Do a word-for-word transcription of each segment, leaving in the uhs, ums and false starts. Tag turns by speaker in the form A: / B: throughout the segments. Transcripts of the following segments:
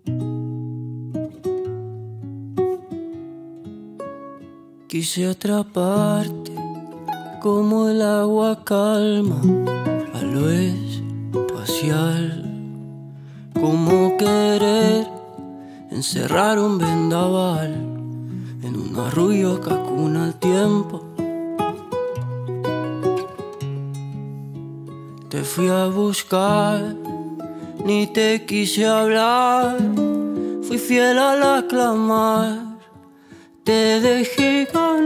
A: Quise atraparte como el agua calma a lo espacial, como querer encerrar un vendaval en un arrullo que acuna el tiempo. Te fui a buscar, ni te quise hablar, fui fiel al aclamar, te dejé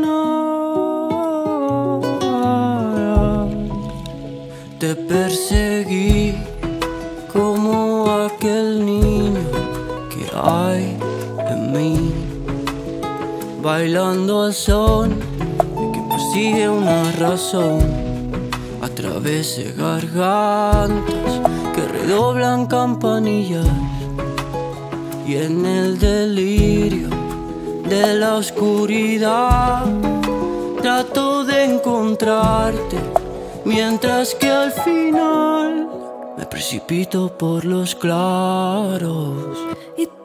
A: ganar. Te perseguí como aquel niño que hay en mí, bailando al son de que persigue una razón. A través de gargantas que redoblan campanillas, y en el delirio de la oscuridad trato de encontrarte, mientras que al final me precipito por los claros.
B: Y